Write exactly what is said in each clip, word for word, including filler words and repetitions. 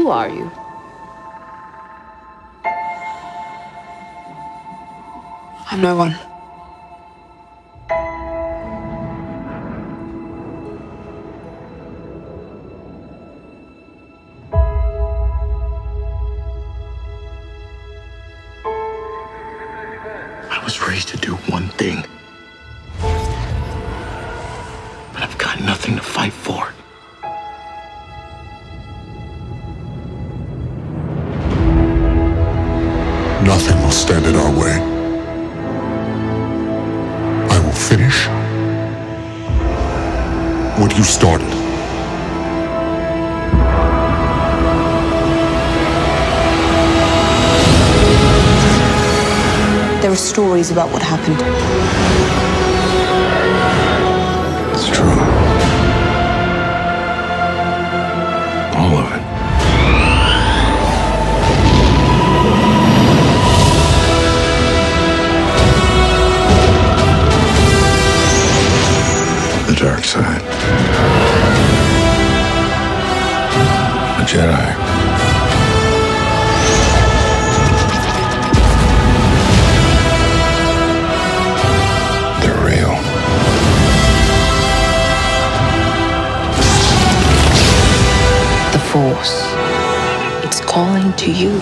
Who are you? I'm no one. I was raised to do one thing. But I've got nothing to fight for. Nothing will stand in our way. I will finish what you started. There are stories about what happened. It's true. All of it. The dark side. A Jedi. They're real. The Force. It's calling to you.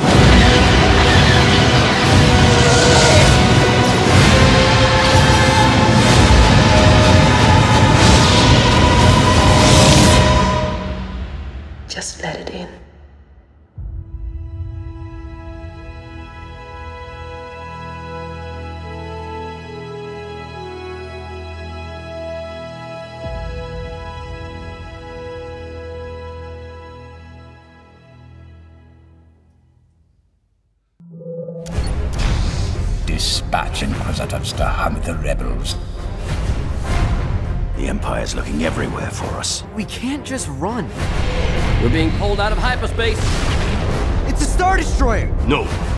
Just let it in. Dispatch Inquisitors to hunt the rebels. The Empire's looking everywhere for us. We can't just run. We're being pulled out of hyperspace. It's a Star Destroyer! No,